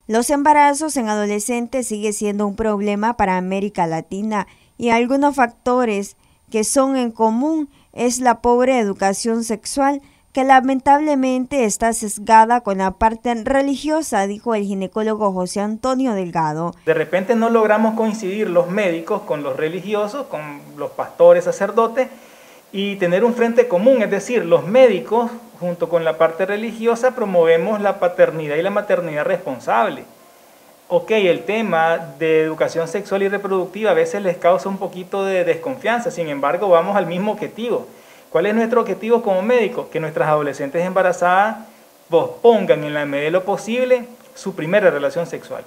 Los embarazos en adolescentes sigue siendo un problema para América Latina y algunos factores que son en común es la pobre educación sexual que lamentablemente está sesgada con la parte religiosa, dijo el ginecólogo José Antonio Delgado. De repente no logramos coincidir los médicos con los religiosos, con los pastores, sacerdotes, y tener un frente común, es decir, los médicos junto con la parte religiosa promovemos la paternidad y la maternidad responsable. Ok, el tema de educación sexual y reproductiva a veces les causa un poquito de desconfianza, sin embargo vamos al mismo objetivo. ¿Cuál es nuestro objetivo como médicos? Que nuestras adolescentes embarazadas pospongan en la medida de lo posible su primera relación sexual.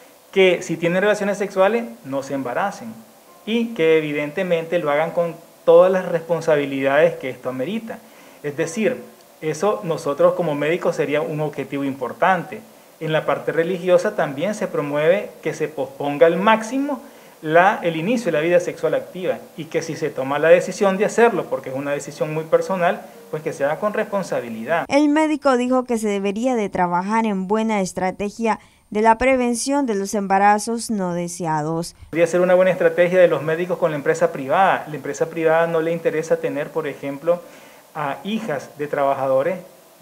Que si tienen relaciones sexuales no se embaracen y que evidentemente lo hagan con todas las responsabilidades que esto amerita. Es decir, eso nosotros como médicos sería un objetivo importante. En la parte religiosa también se promueve que se posponga al máximo el inicio de la vida sexual activa y que si se toma la decisión de hacerlo, porque es una decisión muy personal, pues que se haga con responsabilidad. El médico dijo que se debería de trabajar en buena estrategia de la prevención de los embarazos no deseados. Podría ser una buena estrategia de los médicos con la empresa privada. La empresa privada no le interesa tener, por ejemplo, a hijas de trabadoras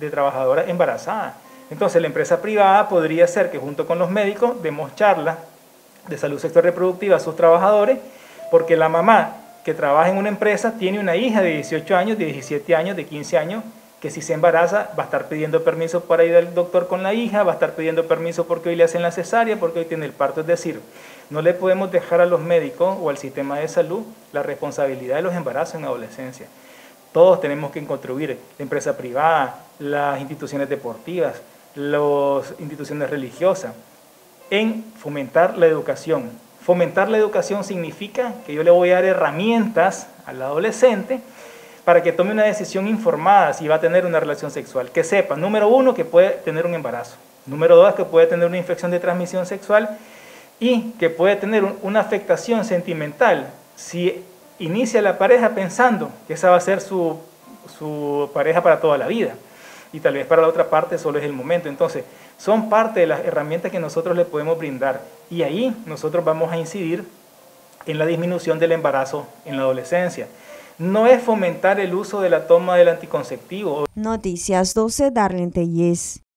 embarazadas. Entonces la empresa privada podría ser que junto con los médicos demos charlas de salud sexual reproductiva a sus trabajadores, porque la mamá que trabaja en una empresa tiene una hija de 18 años, de 17 años, de 15 años, que si se embaraza va a estar pidiendo permiso para ir al doctor con la hija, va a estar pidiendo permiso porque hoy le hacen la cesárea, porque hoy tiene el parto. Es decir, no le podemos dejar a los médicos o al sistema de salud la responsabilidad de los embarazos en adolescencia. Todos tenemos que contribuir, la empresa privada, las instituciones deportivas, las instituciones religiosas, en fomentar la educación. Fomentar la educación significa que yo le voy a dar herramientas al adolescente para que tome una decisión informada si va a tener una relación sexual. Que sepa, número 1, que puede tener un embarazo. Número 2, que puede tener una infección de transmisión sexual y que puede tener una afectación sentimental si inicia la pareja pensando que esa va a ser su pareja para toda la vida. Y tal vez para la otra parte solo es el momento. Entonces, son parte de las herramientas que nosotros le podemos brindar. Y ahí nosotros vamos a incidir en la disminución del embarazo en la adolescencia. No es fomentar el uso de la toma del anticonceptivo. Noticias 12, Darlene Tellez.